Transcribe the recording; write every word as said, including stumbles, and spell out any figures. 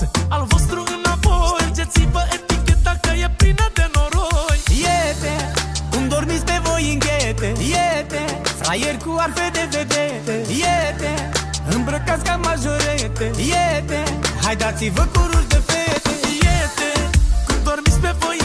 față, al vostru înapoi. Mergeți-vă eticheta că e plină de noroi. Iete, cum dormiți pe voi în ghete. Iete, fraieri cu arfe de vedete. Iete, îmbrăcați ca majorete. Iete, hai dați-vă cururi de fete. Iete, cum dormiți pe voi